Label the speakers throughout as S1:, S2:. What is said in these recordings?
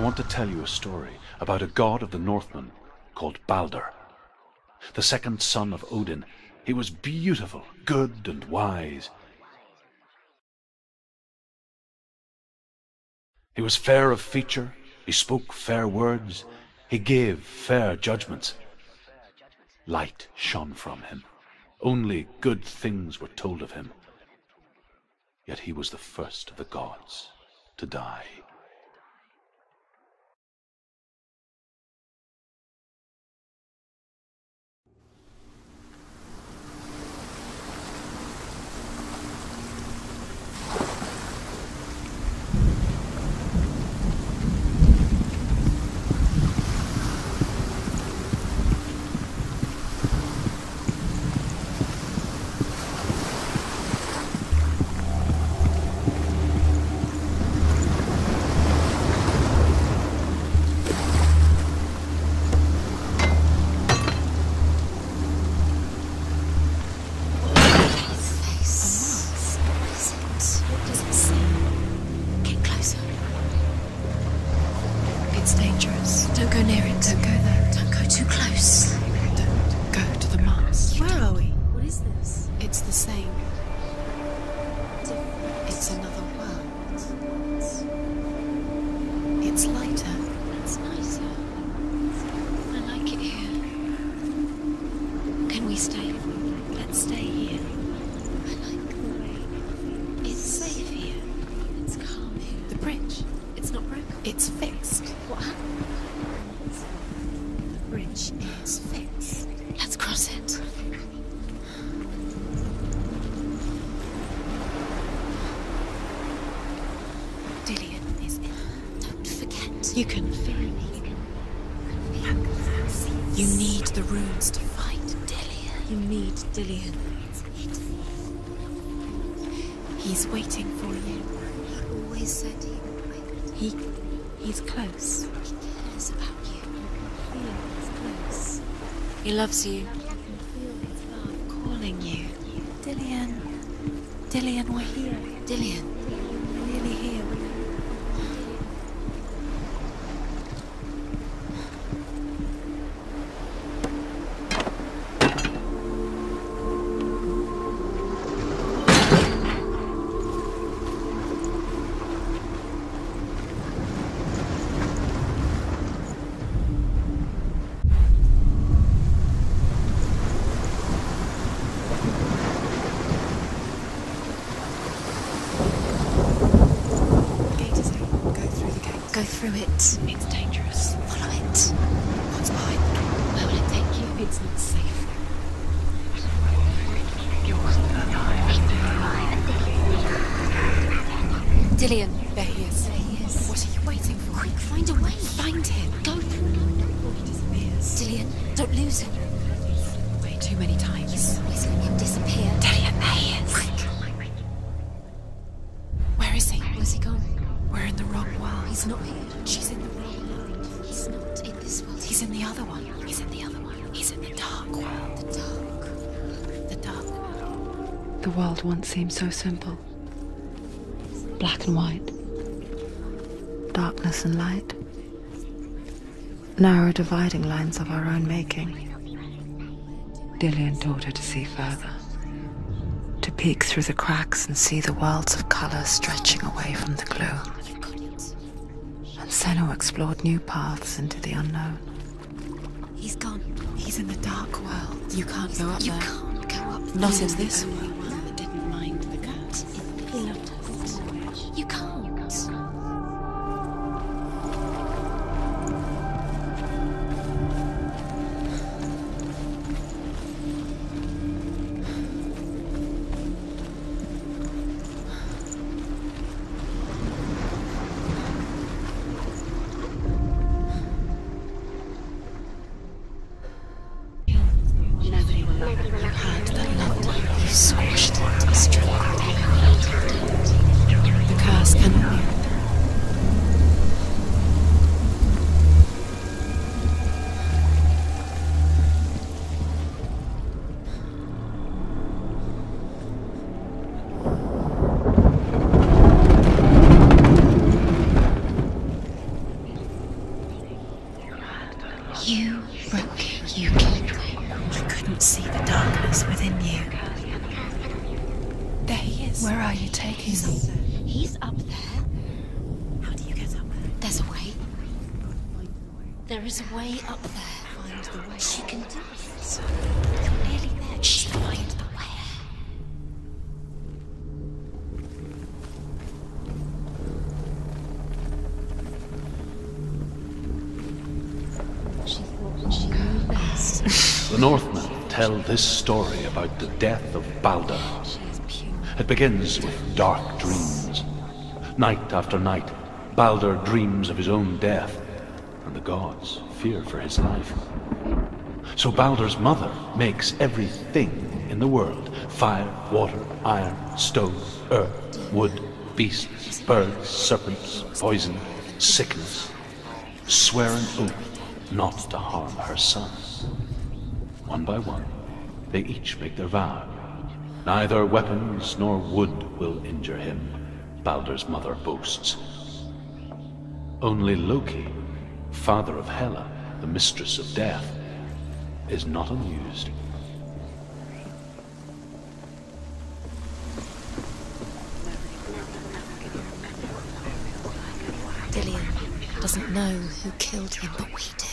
S1: want to tell you a story about a god of the Northmen called Balder. The second son of Odin. He was beautiful, good, and wise. He was fair of feature, he spoke fair words, he gave fair judgments. Light shone from him. Only good things were told of him. Yet he was the first of the gods to die.
S2: You can feel me. You need the runes to fight Dillion. You need Dillion. He's waiting for you.
S3: He always said he would wait.
S2: He's close.
S3: He cares about you. You can feel he's close.
S2: He loves you.
S3: You can feel his love calling you.
S2: Dillion. Dillion, we're here.
S3: Dillion.
S2: We're nearly here.
S3: Go through it.
S2: It's dangerous.
S3: Follow it.
S2: What's behind the door?
S3: Where will it take you?
S2: It's not safe.
S3: Dillion.
S2: There he is.
S3: There he is.
S2: What are you waiting for?
S3: Quick, find a way.
S2: Find him.
S3: Go.
S2: Before he disappears.
S3: Dillion, don't lose him.
S2: Way too many times.
S3: Always letting him disappear.
S2: Dillion, there he is.
S3: Quick.
S2: Where is he?
S3: Where's he gone?
S2: We're in the wrong world.
S3: He's not here.
S2: She's in the wrong world.
S3: He's not in this world.
S2: He's in the other one.
S3: He's in the other one.
S2: He's in the dark world.
S3: The dark.
S2: The dark.
S4: The world once seemed so simple. Black and white. Darkness and light. Narrow dividing lines of our own making. Dillion taught her to see further. To peek through the cracks and see the worlds of colour stretching away from the gloom.
S3: You've got it.
S4: And Senna explored new paths into the unknown.
S3: He's gone.
S2: He's in the dark world. You can't go up
S3: You
S2: there.
S3: can't go up there.
S2: Not in this
S3: He was the
S2: world.
S3: only one that didn't mind the cat. He loved us. You can't.
S2: Nobody will love you. You had that love.
S3: You squashed it. Destroyed
S2: The curse cannot be. see the darkness within you.
S3: There he is.
S2: Where are you taking me?
S3: He's up there.
S2: How do you get up there?
S3: There's a way. There is a way up there.
S2: Find the way.
S3: She can do it. So, you're nearly there. Just find the way. She thought she knew best.
S1: The Northmen tell this story about the death of Balder.
S3: She is pure.
S1: It begins with dark dreams. Night after night, Balder dreams of his own death, and the gods fear for his life. So Balder's mother makes everything in the world: fire, water, iron, stone, earth, wood, beasts, birds, serpents, poison, sickness, swear an oath not to harm her son. One by one, they each make their vow. Neither weapons nor wood will injure him, Balder's mother boasts. Only Loki, father of Hela, the mistress of death, is not amused.
S2: Dillion doesn't know who killed him, but we do.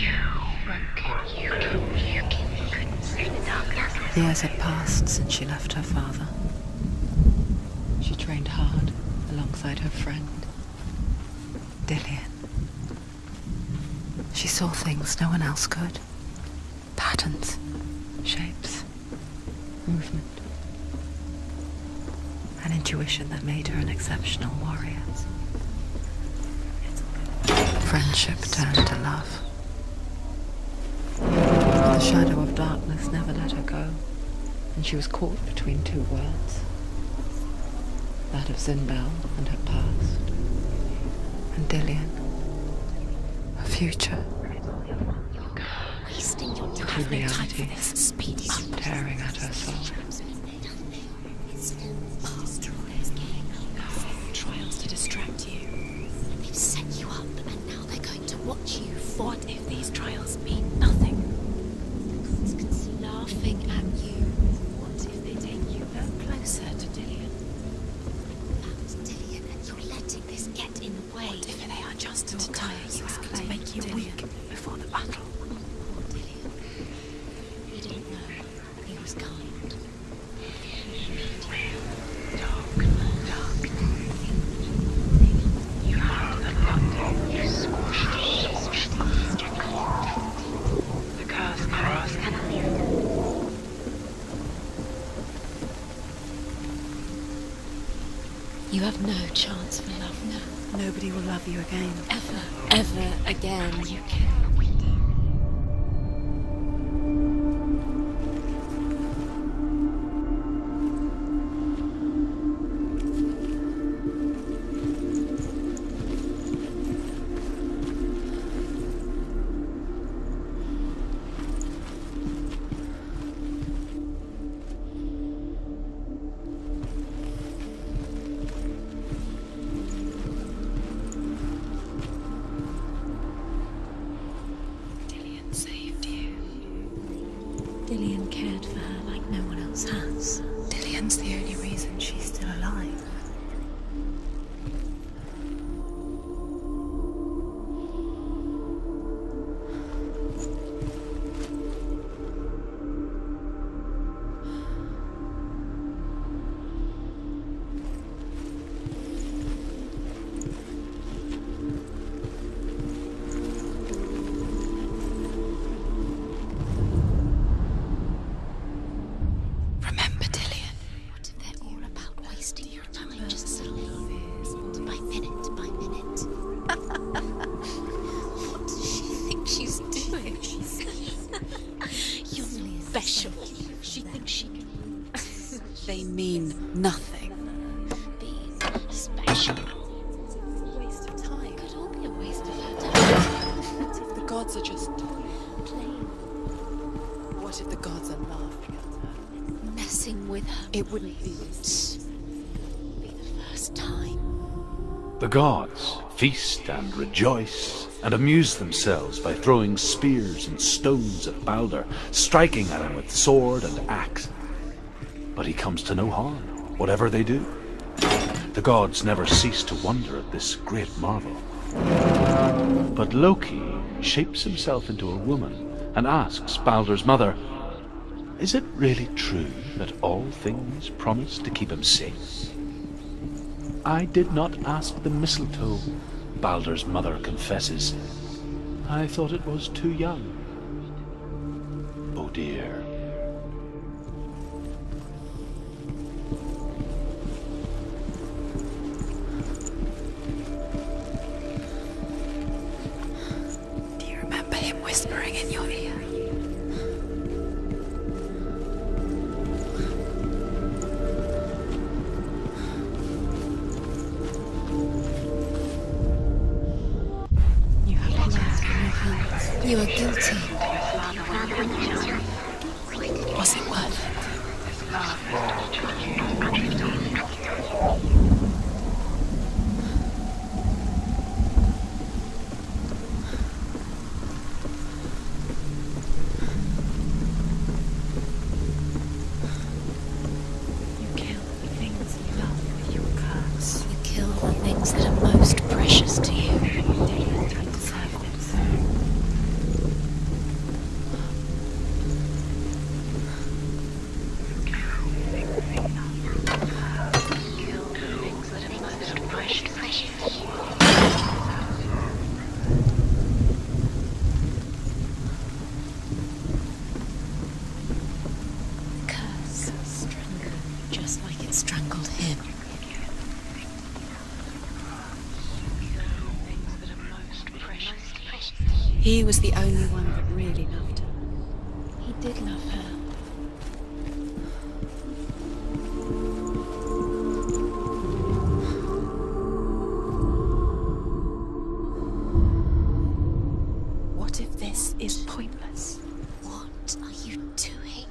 S4: Years had passed since she left her father. She trained hard alongside her friend, Dillion. She saw things no one else could. Patterns, shapes, movement. An intuition that made her an exceptional warrior. Friendship turned to love. The shadow of darkness never let her go, and she was caught between two worlds. That of Zinbel and her past, and Dillion, her future.
S3: Wasting your
S4: The
S3: time.
S4: reality
S3: Speed up.
S4: tearing at her soul.
S2: Trials to distract you.
S3: They've set you up, and now they're going to watch you.
S2: What if these trials mean nothing?
S3: It's laughing at you.
S2: What if they take you no closer to Dillion?
S3: Found Dillion, and you're letting this get in the way.
S2: What if they are just to tire you out, to make you weak before the battle?
S3: Poor Dillion. He didn't know. He was kind. You have no chance for love now.
S2: Nobody will love you again.
S3: Ever again.
S2: You can.
S3: Dillion cared for her like no one else has.
S2: Dillion's the only reason she's still alive. Remember, Dillion.
S3: What if they're all about wasting your time just slowly, by minute by minute? What does she think she's doing? You're special. She thinks she can
S2: They mean nothing.
S3: be special.
S2: Waste of time.
S3: Could all be a waste of her time.
S2: What if the gods are just
S3: Playing,
S2: What if the gods are laughing at her?
S3: messing with her.
S2: It wouldn't be.
S3: Be the first time.
S1: The gods feast and rejoice and amuse themselves by throwing spears and stones at Balder, striking at him with sword and axe. But he comes to no harm, whatever they do. The gods never cease to wonder at this great marvel. But Loki shapes himself into a woman and asks Balder's mother, "Is it really true that all things promise to keep him safe?" "I did not ask the mistletoe," Balder's mother confesses. "I thought it was too young." Oh dear.
S2: Do you remember him whispering in your ear?
S3: You are guilty.
S2: Was it worth it? You kill the things you love with your curse.
S3: You kill the things that are most precious to you.
S2: You don't deserve this.
S3: Curse strangled you just like it strangled him.
S2: He was the only one that really loved her.
S3: He did love her.
S2: What if this is pointless?
S3: What are you doing?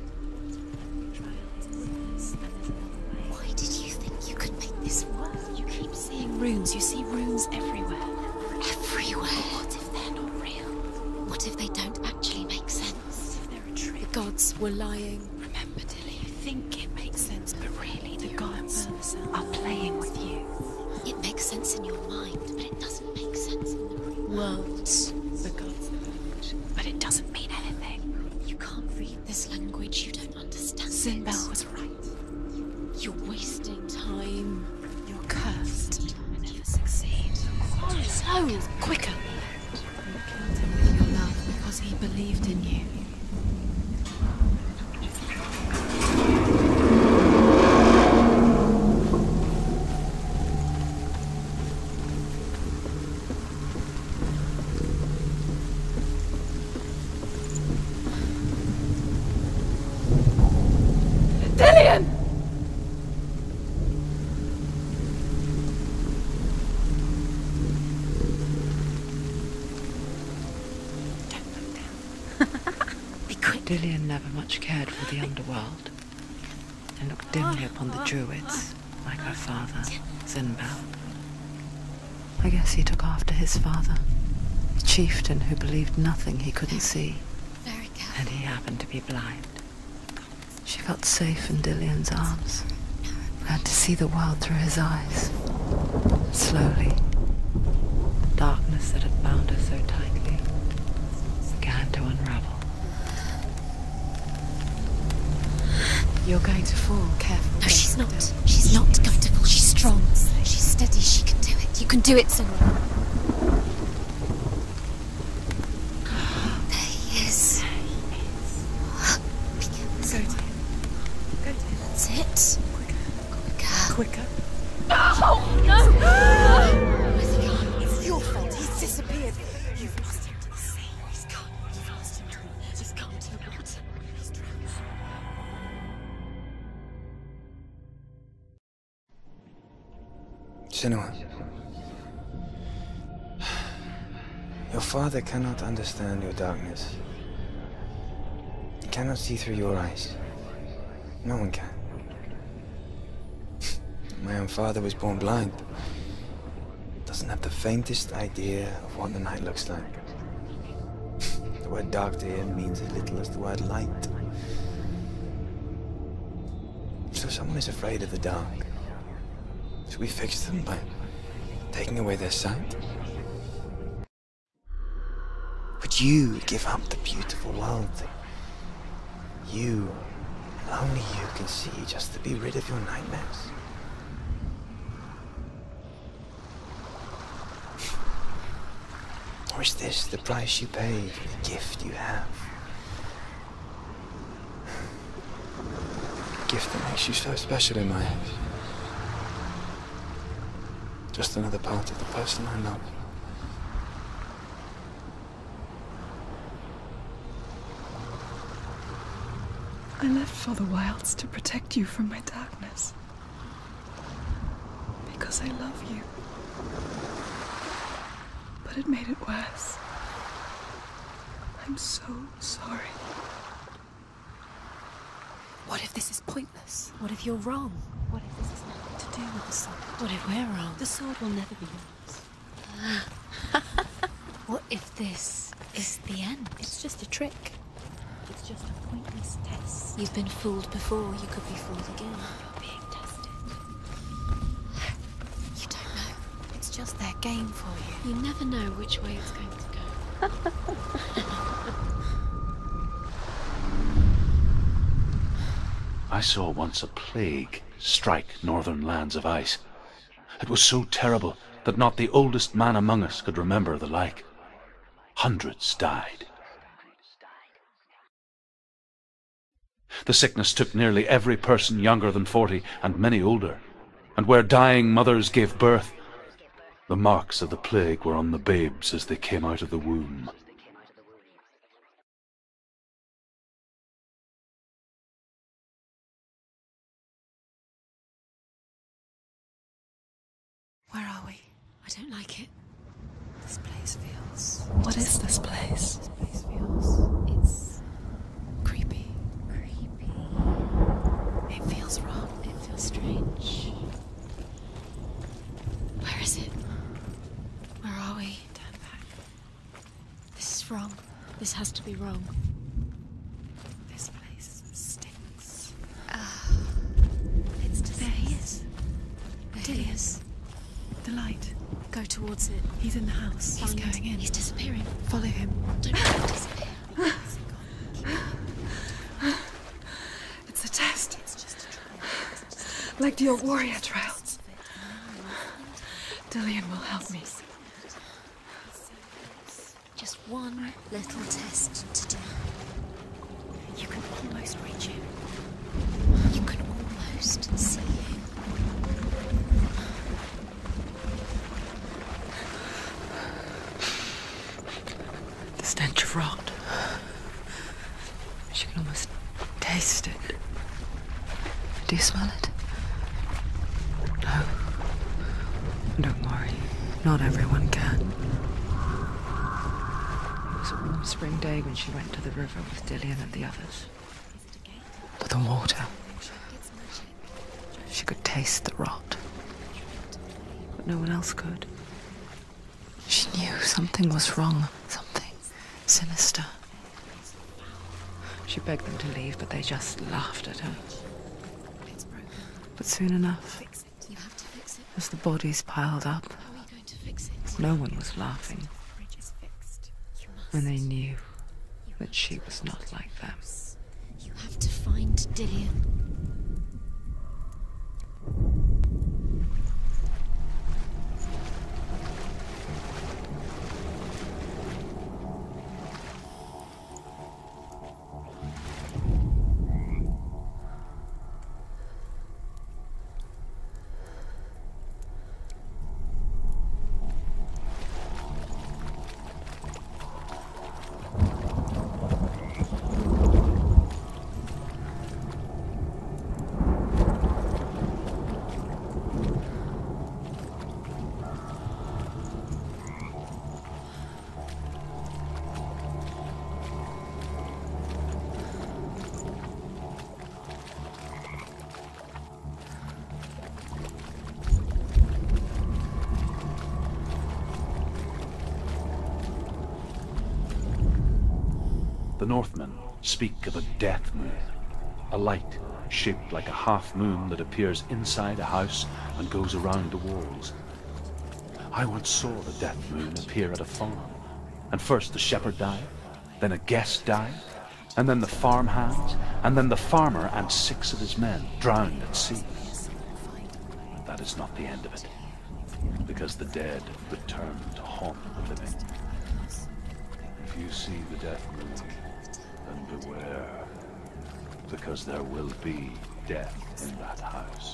S3: Why did you think you could make this work?
S2: You keep seeing runes. You see runes everywhere.
S3: Everywhere. What if they're not real? What if they don't actually make sense?
S2: If they're a trick.
S3: The gods were lying.
S2: Remember, Dilly, you think it makes sense, but really the gods are playing with you.
S3: It makes sense in your mind, but it doesn't make sense in the real world.
S2: The gods are good, but it doesn't mean anything.
S3: You can't read this language, you don't understand
S2: Sinbel
S3: it.
S2: was right.
S3: You're wasting time.
S2: You're cursed. You'll never succeed. So, quicker. You killed him with your love because he believed in you. Dillian! Don't look down.
S3: Be quick.
S4: Dillian never much cared for the underworld and looked dimly upon the druids, like her father, Sinbel. I guess he took after his father, a chieftain who believed nothing he couldn't see,
S3: Very careful.
S4: and he happened to be blind. She felt safe in Dillian's arms, glad to see the world through his eyes. Slowly, the darkness that had bound her so tightly began to unravel.
S2: You're going to fall. Careful.
S3: No, she's not. She's not going to fall. She's strong. She's steady. She can do it. You can do it, Sinbel. There he is. Be careful, Sinbel.
S2: Go to him.
S3: That's it. Quicker.
S2: Quicker.
S3: It's your fault. He's disappeared. You've lost him to the sea. He's gone. You've lost him to the He's gone to the water. He's drowned.
S5: Senua, your father cannot understand your darkness. He cannot see through your eyes. No one can. My own father was born blind. doesn't have the faintest idea of what the night looks like. The word dark to him means as little as the word light. So someone is afraid of the dark. Should we fix them by taking away their sight? Would you give up the beautiful world that you, and only you, can see just to be rid of your nightmares? Or is this the price you pay for the gift you have? A gift that makes you so special in my eyes. Just another part of the person I love.
S6: I left for the wilds to protect you from my darkness. Because I love you. But it made it worse. I'm so sorry.
S2: What if this is pointless? What if you're wrong? What if this has nothing to do with the sword? What if we're wrong? The sword will never be yours. What if this is the end? It's just a trick. It's just a pointless test. You've been fooled before, you could be fooled again. You're being tested. You don't know. It's just their game for you. You never know which way it's going to go.
S1: I saw once a plague strike northern lands of ice. It was so terrible that not the oldest man among us could remember the like. Hundreds died. The sickness took nearly every person younger than 40 and many older, and where dying mothers gave birth, the marks of the plague were on the babes as they came out of the womb.
S2: Where are we? I don't like it. This place feels...
S6: What is this place?
S2: This place feels... It's... creepy. Creepy. It feels wrong. It feels strange. Where is it? Where are we? Turn back. This is wrong. This has to be wrong. This place stinks. It's just... There he is. There he is.
S6: The light.
S2: Go towards it.
S6: He's in the house. He's
S2: Find
S6: going in.
S2: He's disappearing.
S6: Follow him.
S2: Don't let him disappear.
S6: It's a test.
S2: It's just a trial.
S6: Like the old warrior trials. Dillian will help me.
S2: Just one little test to do. You can almost reach him. You can almost see him.
S4: The stench of rot. She can almost taste it. Do you smell it? No. Don't worry. Not everyone can. It was a warm spring day when she went to the river with Dillian and the others. But the water. She could taste the rot. But no one else could. She knew something was wrong. Something sinister. She begged them to leave, but they just laughed at her. But soon enough,
S2: You have to fix it.
S4: as the bodies piled up,
S2: How are we going to fix it?
S4: no one was laughing
S2: The bridge is fixed. You must.
S4: when they knew that she was not like them.
S2: You have to find Dillian.
S1: Northmen speak of a death moon, a light shaped like a half moon that appears inside a house and goes around the walls. I once saw the death moon appear at a farm, and first the shepherd died, then a guest died, and then the farmhands, and then the farmer and 6 of his men drowned at sea. But that is not the end of it, because the dead return to haunt the living. If you see the death moon, then beware, because there will be death in that house.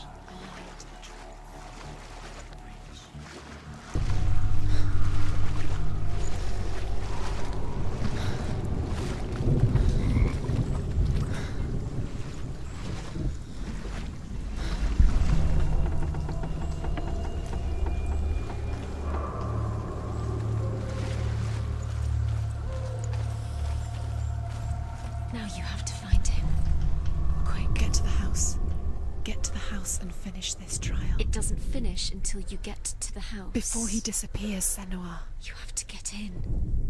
S2: Now you have to find him.
S3: Quick, get to the house. Get to the house and finish this trial.
S2: It doesn't finish until you get to the house.
S3: Before he disappears, Senua.
S2: You have to get in.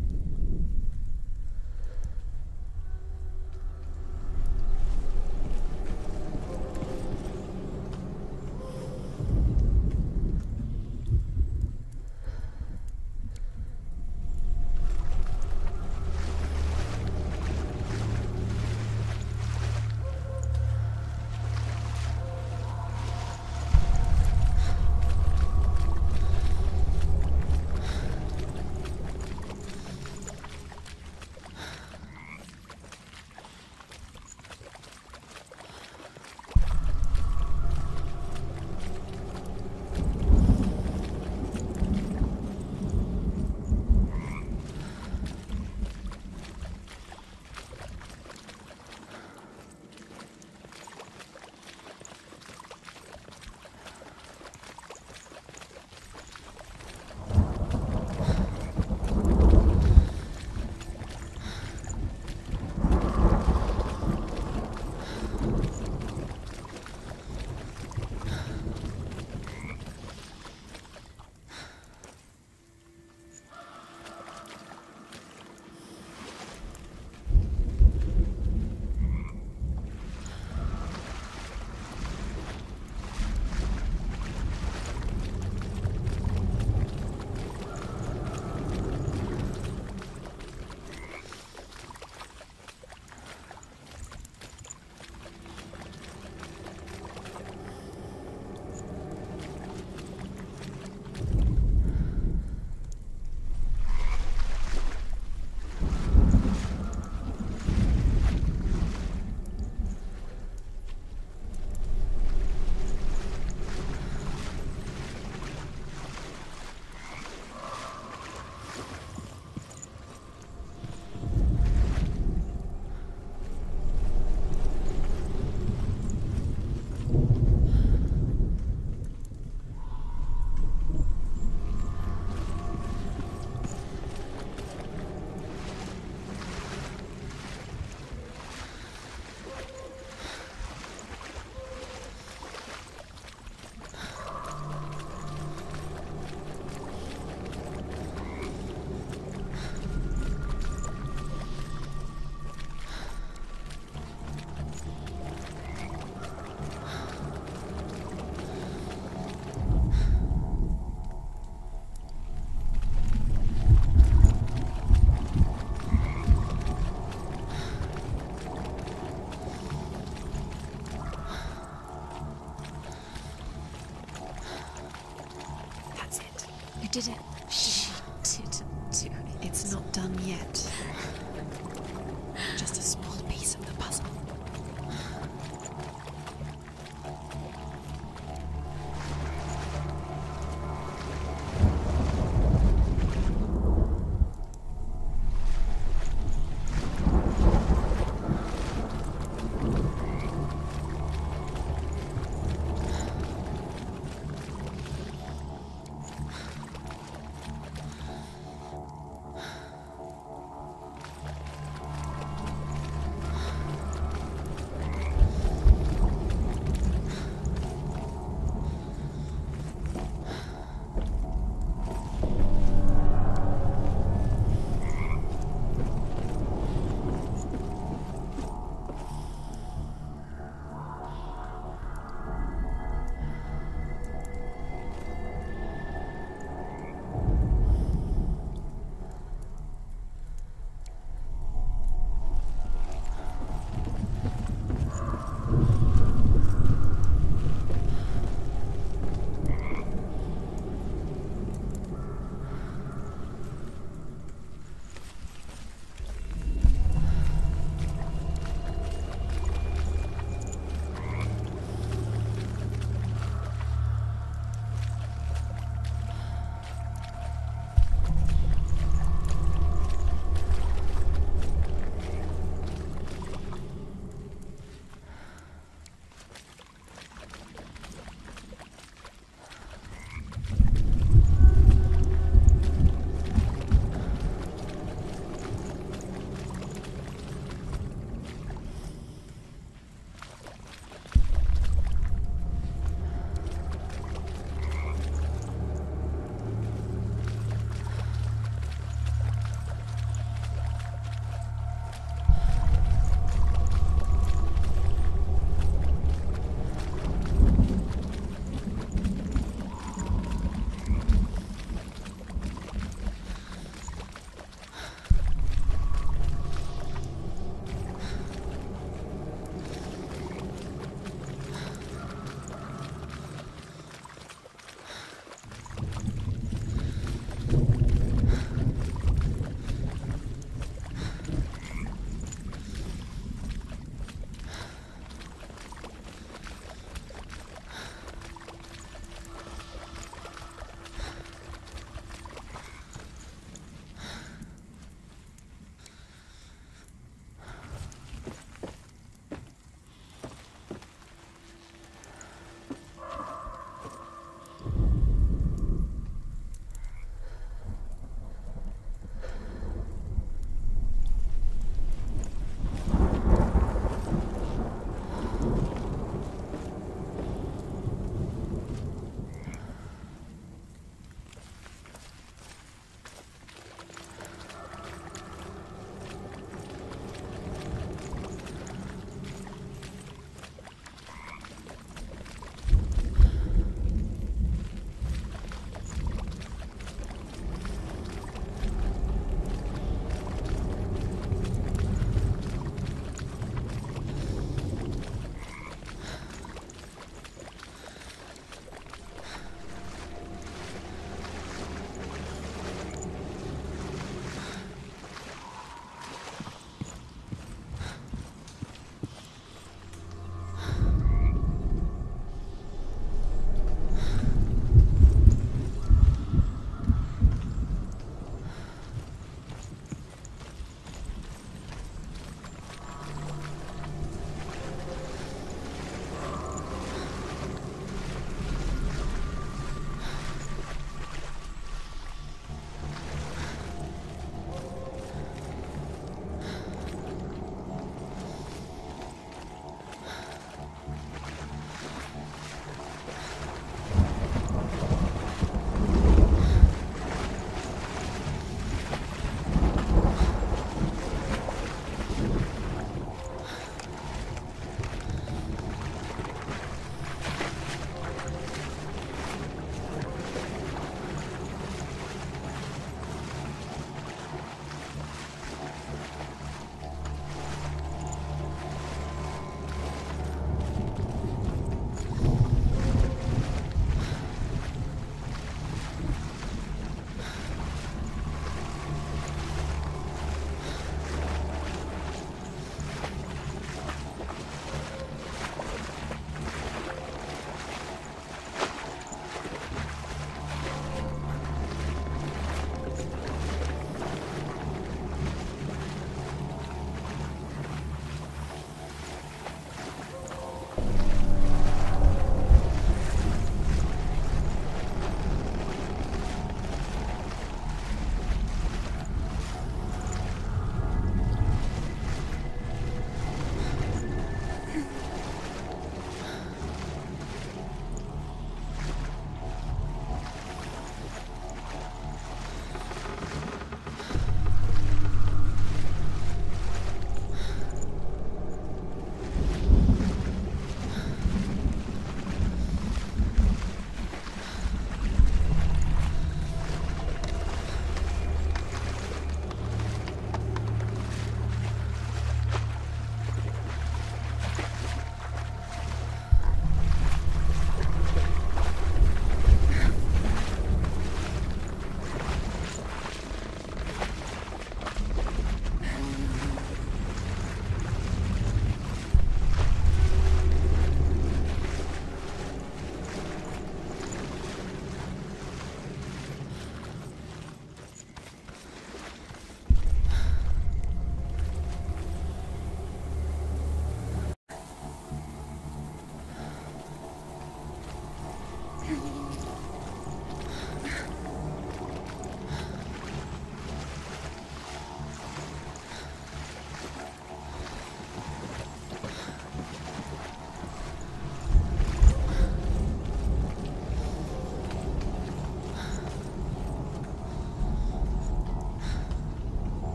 S2: You did it. She did do it.
S3: It's not done yet. Just a small piece of the puzzle.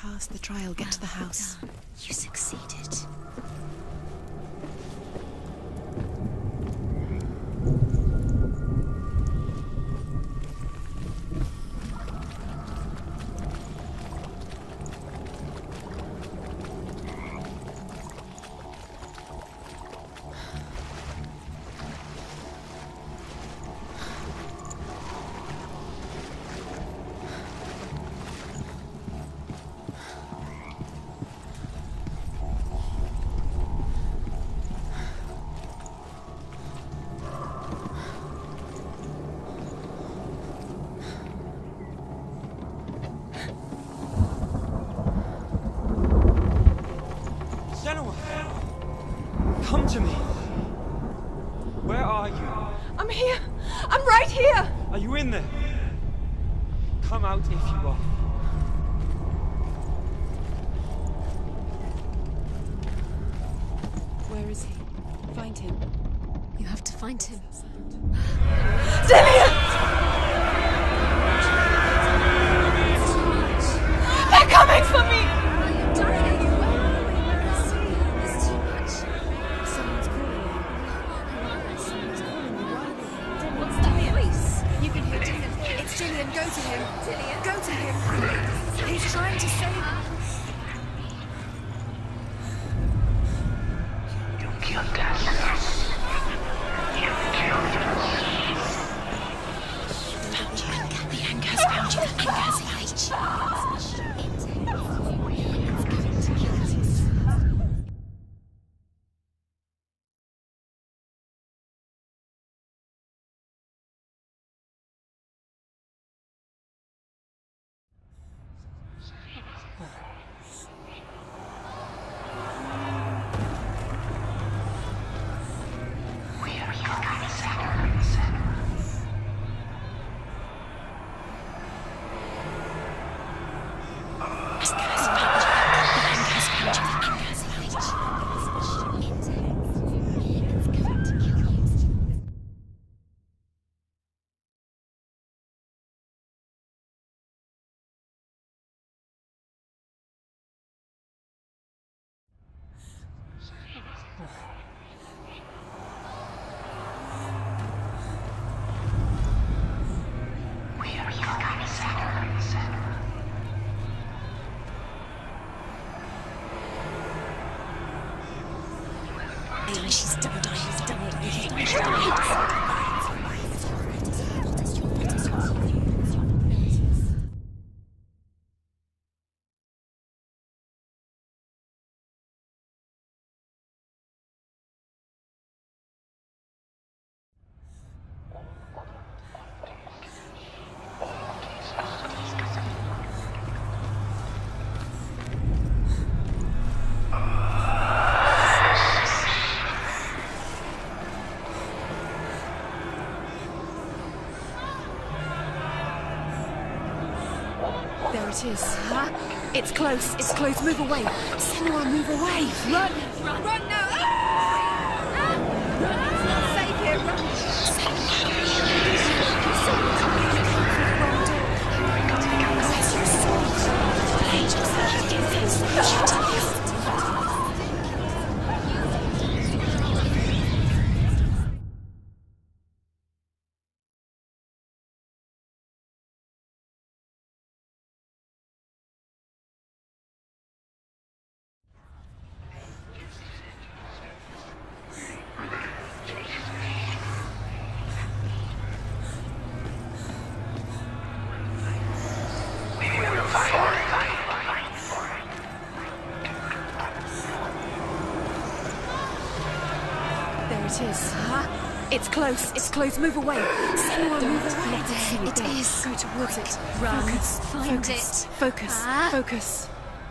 S3: pass the trial, get to the house.
S2: Done. You succeeded.
S7: Come to me. Where are you?
S6: I'm here. I'm right here.
S7: Are you in there? Come out if you are.
S3: Where is he? Find him.
S2: You have to find him.
S6: Dillian! They're coming for me!
S2: I'm dying. It's too much.
S3: Someone's calling you. Someone's calling you.
S2: What's that voice?
S3: You can hear Dillian. It's Dillian. Go to him.
S2: Dillian?
S3: Go to him. He's trying to save you.
S2: She's done. She's done. She's done.
S3: There it is. Huh? It's close. It's close. Move away. Senua, move away. Run. Run now. Run. It's not safe here. Run. There it is. Huh? It's close. It's close. Move away. Senua, move away. Let it see you
S2: It
S3: go.
S2: is.
S3: Go towards it.
S2: Run.
S3: Focus.
S2: Find
S3: Focus.
S2: it.
S3: Focus.
S2: Ah.
S3: Focus.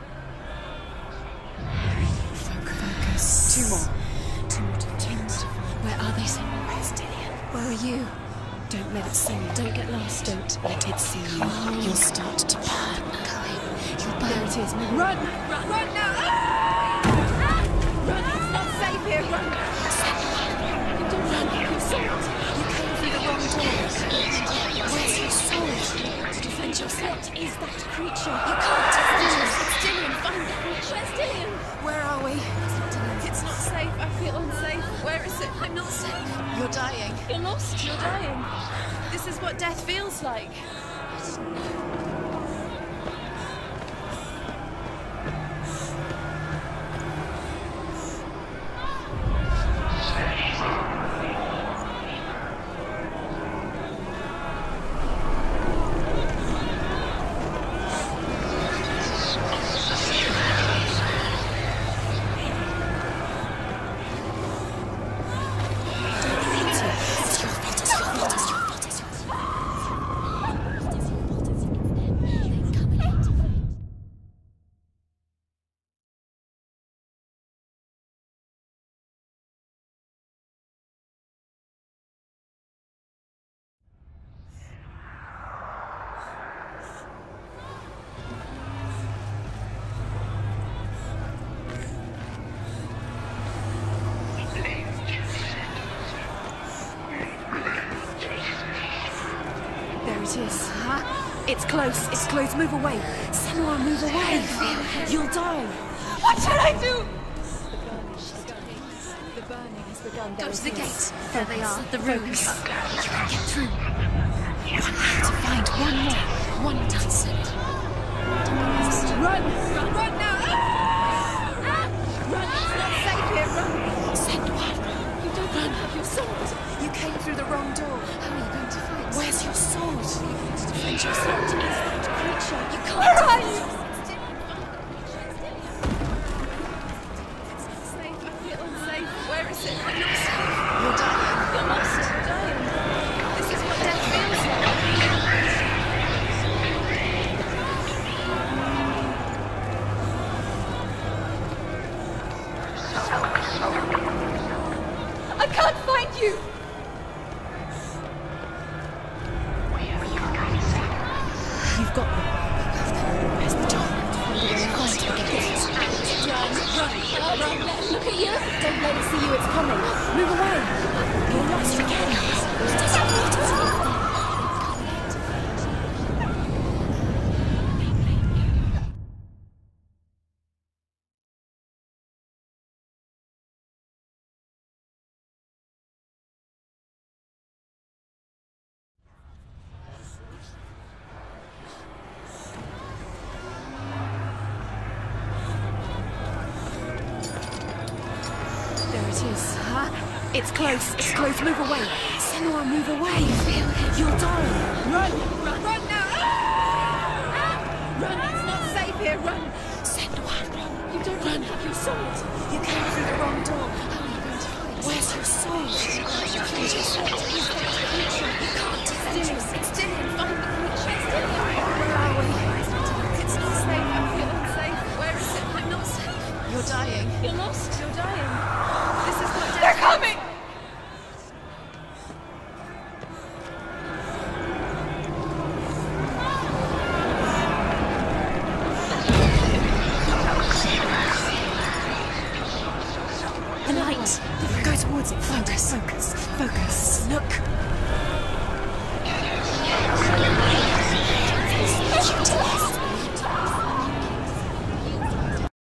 S3: Focus. Two more. Two more to find.
S2: Where are they, Senua?
S3: Where's Dillian?
S2: Where are you?
S3: Don't let it see you.
S2: Don't get lost.
S3: Don't let it see you.
S2: Oh.
S3: You'll start to burn.
S2: You'll
S3: There
S2: burn.
S3: it is. Run! Run now! Run! It's not safe here. Run! You don't have your sword. You came through the wrong door. Where's your sword? To defend yourself. What is that creature? You can't defend us. It's dying.
S2: You're lost.
S3: You're dying. This is what death feels like. It is. Huh? It's close. It's close. Move away. Senua, move away. You'll die. What should I do? The burning has begun.
S2: Go to the gate. There they are. The rooms. You can get through. You have to find one more. One Dyson.
S3: Run! Run now! Run! It's not safe here. Run!
S2: Senua.
S3: You don't have your sword. You came through the wrong door.
S2: How are you going to fight?
S3: Where's your sword?
S2: You're going to defend yourself against that creature. You can't.
S3: Where are you? It's not safe. I feel unsafe. Where is it? I'm not safe. You're dying. You're lost. You're dying. This is what death feels like. I can't find you! You've got them. Where's the door?
S2: Find the gate.
S3: Run! Look at you! Don't let it see you, it's coming. Move away! You're lost again. There it is. Huh? It's close. It's close. Move away. Senua, move away. You'll die. Run! Run now! Run! It's not safe here. Run! Senua, run! You don't run. Have your sword. You came through the wrong door. How are you going to fight? Where's your sword? You killed yourself. You can't defend yourself. It's Dillian. Find the creature. It's Dillian. Where are we? It's not safe. I feel unsafe. Where is it? I'm not safe. You're dying. You're lost. You're dying. This is what death. They're coming! The light. Go towards it. Focus. Focus. Focus. Look.